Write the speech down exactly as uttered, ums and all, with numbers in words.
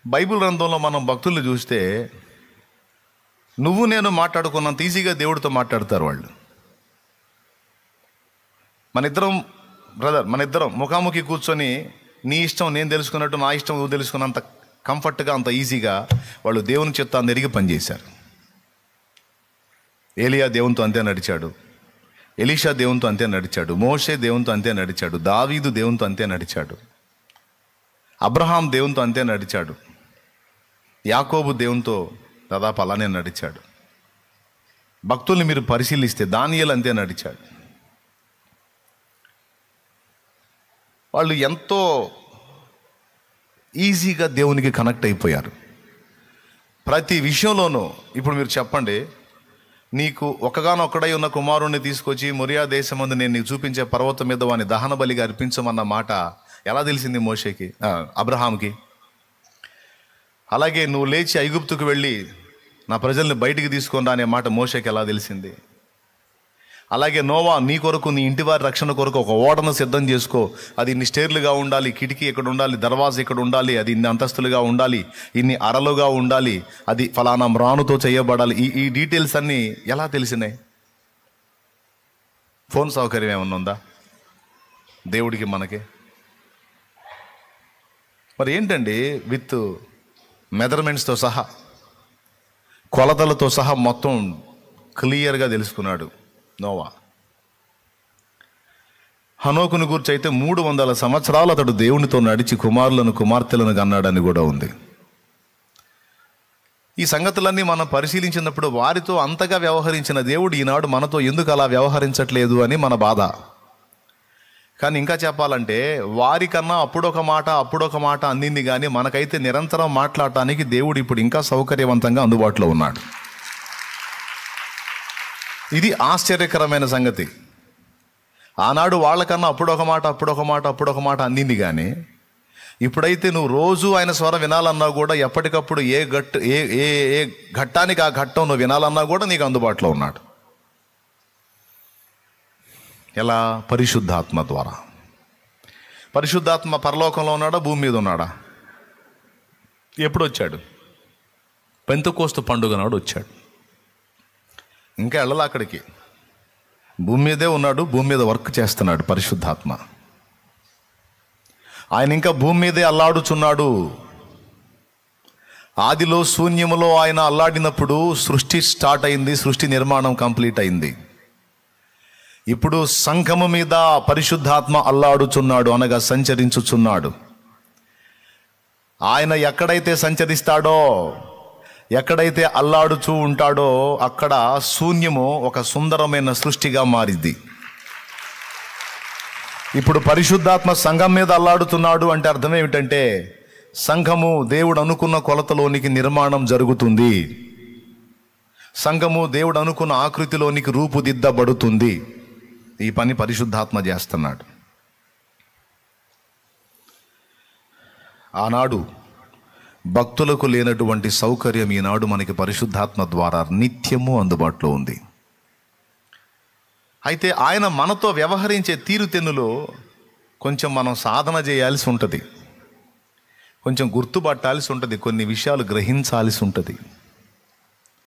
Bible గ్రంథంలో మనం భక్తులు చూస్తే నువ్వు నేను మాట్లాడుకున్నంత ఈజీగా దేవుడితో మాట్లాడతారు వాళ్ళు. మన ఇద్దరం బ్రదర్ మన ఇద్దరం ముఖాముఖి కూర్చొని నీ ఇష్టం నేను తెలుసుకున్నట్టు, నా ఇష్టం నువ్వు తెలుసుకున్నంత కంఫర్ట్గా, అంత ఈజీగా వాళ్ళు దేవుని చిత్తాన్ని ఎరిగి పనిచేశారు. ఏలియా దేవునితో అంతే నడిచాడు, ఎలీషా దేవునితో అంతే నడిచాడు, మోషే దేవునితో అంతే నడిచాడు, దావీదు దేవునితో అంతే నడిచాడు, అబ్రహాం దేవునితో అంతే నడిచాడు, యాకోబు దేవునితో దాదాపు అలానే నడిచాడు. భక్తుల్ని మీరు పరిశీలిస్తే దానియేలు అంతే నడిచాడు. వాళ్ళు ఎంతో ఈజీగా దేవునికి కనెక్ట్ అయిపోయారు ప్రతి విషయంలోనూ. ఇప్పుడు మీరు చెప్పండి, నీకు ఒకగానొక్కడై ఉన్న కుమారుణ్ణి తీసుకొచ్చి మొరియా దేశమందు నేను నీకు చూపించే పర్వతం మీద వాని దహన బలిగా అర్పించమన్న మాట ఎలా తెలిసింది మోషేకి, అబ్రహాంకి? అలాగే నువ్వు లేచి ఐగుప్తుకు వెళ్ళి నా ప్రజల్ని బయటికి తీసుకొని అనే మాట మోషేకి ఎలా తెలిసింది? అలాగే నోవా, నీ కొరకు నీ ఇంటివారి రక్షణ కొరకు ఒక ఓడను సిద్ధం చేసుకో, అది ఇన్ని స్టేర్లుగా ఉండాలి, కిటికీ ఇక్కడ ఉండాలి, దర్వాజా ఇక్కడ ఉండాలి, అది ఇన్ని అంతస్తులుగా ఉండాలి, ఇన్ని అరలుగా ఉండాలి, అది ఫలానా మ్రానుతో చేయబడాలి. ఈ ఈ డీటెయిల్స్ అన్నీ ఎలా తెలిసినాయి? ఫోన్ సౌకర్యం ఏమన్నా ఉందా దేవుడికి మనకి? మరి ఏంటండి, విత్ మెజర్మెంట్స్తో సహా, కొలతలతో సహా మొత్తం క్లియర్గా తెలుసుకున్నాడు నోవా. హనోకుని గురించి అయితే మూడు వందల సంవత్సరాలు అతడు దేవునితో నడిచి కుమారులను కుమార్తెలను కన్నాడని కూడా ఉంది. ఈ సంగతులన్నీ మనం పరిశీలించినప్పుడు వారితో అంతగా వ్యవహరించిన దేవుడు ఈనాడు మనతో ఎందుకు అలా వ్యవహరించట్లేదు అని మన బాధ. కానీ ఇంకా చెప్పాలంటే వారికన్నా అప్పుడొక మాట అప్పుడొక మాట అందింది, కానీ మనకైతే నిరంతరం మాట్లాడటానికి దేవుడు ఇప్పుడు ఇంకా సౌకర్యవంతంగా అందుబాటులో ఉన్నాడు. ఇది ఆశ్చర్యకరమైన సంగతి. ఆనాడు వాళ్ళకన్నా అప్పుడొక మాట అప్పుడొక మాట అప్పుడొక మాట అందింది, కానీ ఇప్పుడైతే నువ్వు రోజు ఆయన స్వరం వినాలన్నా కూడా ఎప్పటికప్పుడు ఏ ఘట్ ఏ ఏ ఏ ఘట్టానికి ఆ ఘట్టం నువ్వు వినాలన్నా కూడా నీకు అందుబాటులో ఉన్నాడు. ఎలా? పరిశుద్ధాత్మ ద్వారా. పరిశుద్ధాత్మ పరలోకంలో ఉన్నాడా, భూమి మీద ఉన్నాడా? ఎప్పుడు వచ్చాడు? పెంతెకోస్తు పండుగ నాడు వచ్చాడు. ఇంకా వెళ్ళాలి అక్కడికి. భూమి మీదే ఉన్నాడు, భూమి మీద వర్క్ చేస్తున్నాడు పరిశుద్ధాత్మ. ఆయన ఇంకా భూమి మీదే అల్లాడుచున్నాడు. ఆదిలో శూన్యములో ఆయన అల్లాడినప్పుడు సృష్టి స్టార్ట్ అయింది, సృష్టి నిర్మాణం కంప్లీట్ అయింది. ఇప్పుడు సంఘము మీద పరిశుద్ధాత్మ అల్లాడుచున్నాడు, అనగా సంచరించుచున్నాడు. ఆయన ఎక్కడైతే సంచరిస్తాడో, ఎక్కడైతే అల్లాడుచూ ఉంటాడో అక్కడ శూన్యము ఒక సుందరమైన సృష్టిగా మారింది. ఇప్పుడు పరిశుద్ధాత్మ సంఘం మీద అల్లాడుతున్నాడు అంటే అర్థం ఏమిటంటే, సంఘము దేవుడు అనుకున్న కొలతలోనికి నిర్మాణం జరుగుతుంది, సంఘము దేవుడు అనుకున్న ఆకృతిలోనికి రూపుదిద్దబడుతుంది. ఈ పని పరిశుద్ధాత్మ చేస్తున్నాడు. ఆనాడు భక్తులకు లేనటువంటి సౌకర్యం ఈనాడు మనకి పరిశుద్ధాత్మ ద్వారా నిత్యము అందుబాటులో ఉంది. అయితే ఆయన మనతో వ్యవహరించే తీరుతెన్నులో కొంచెం మనం సాధన చేయాల్సి ఉంటుంది, కొంచెం గుర్తుపట్టాల్సి ఉంటుంది, కొన్ని విషయాలు గ్రహించాల్సి ఉంటుంది.